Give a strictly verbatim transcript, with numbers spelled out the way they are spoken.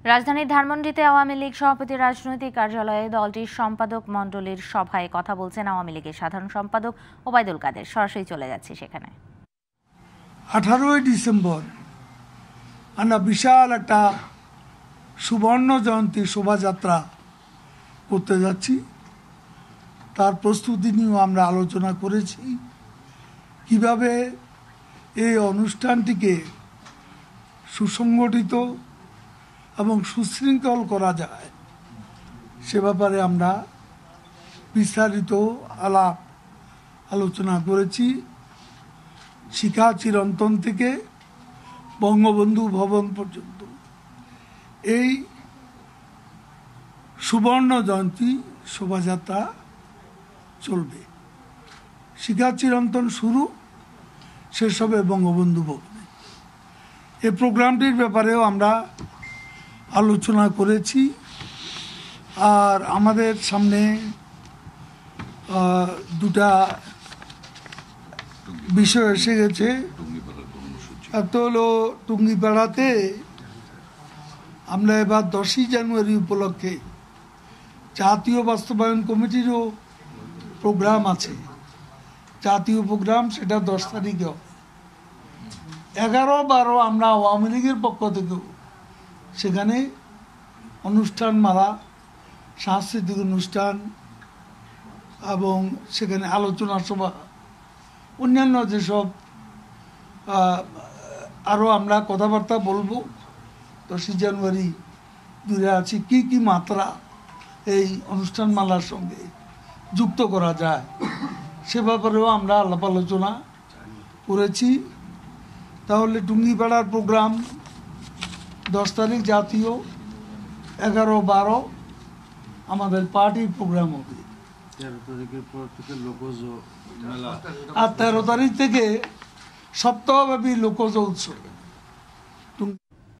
রাজধানীর ধানমন্ডিতে আওয়ামী লীগ সভাপতির রাজনৈতিক কার্যালয়ে দলটির সম্পাদক মণ্ডলীর সভায় কথা বলছেন আওয়ামী লীগের সাধারণ সম্পাদক ওবায়দুল কাদের। সরাসরি চলে যাচ্ছি সেখানে। আঠারোই ডিসেম্বর আমরা বিশাল একটা সুবর্ণ জয়ন্তী শোভাযাত্রা করতে যাচ্ছি। তার প্রস্তুতি নিয়েও আমরা আলোচনা করেছি কিভাবে এই অনুষ্ঠানটিকে সুসংগঠিত এবং সুশৃঙ্খল করা যায়, সে ব্যাপারে আমরা বিস্তারিত আলাপ আলোচনা করেছি। শিখা চিরন্তন থেকে বঙ্গবন্ধু ভবন পর্যন্ত এই সুবর্ণ জয়ন্তী শোভাযাত্রা চলবে। শিখা চিরন্তন শুরু, শেষ হবে বঙ্গবন্ধু ভবনে। এই প্রোগ্রামটির ব্যাপারেও আমরা আলোচনা করেছি। আর আমাদের সামনে দুটা বিষয় এসে গেছে। একটা হলো টুঙ্গিপাড়াতে আমরা এবার দশই জানুয়ারি উপলক্ষে জাতীয় বাস্তবায়ন কমিটিরও প্রোগ্রাম আছে, জাতীয় প্রোগ্রাম, সেটা দশ তারিখে। এগারো বারো আমরা আওয়ামী লীগের পক্ষ থেকেও সেখানে অনুষ্ঠান মালা, সাংস্কৃতিক অনুষ্ঠান এবং সেখানে আলোচনা সভা, অন্যান্য যেসব আরও আমরা কথাবার্তা বলবো। দশই জানুয়ারি দূরে আছি, কি কি মাত্রা এই অনুষ্ঠানমালার সঙ্গে যুক্ত করা যায় সে ব্যাপারেও আমরা আলাপ আলোচনা করেছি। তাহলে টুঙ্গিপাড়ার প্রোগ্রাম দশ তারিখ জাতীয়, এগারো বারো আমাদের পার্টির প্রোগ্রাম হবে, আর তেরো তারিখ থেকে সপ্তাহব্যাপী লোকজ উৎসব।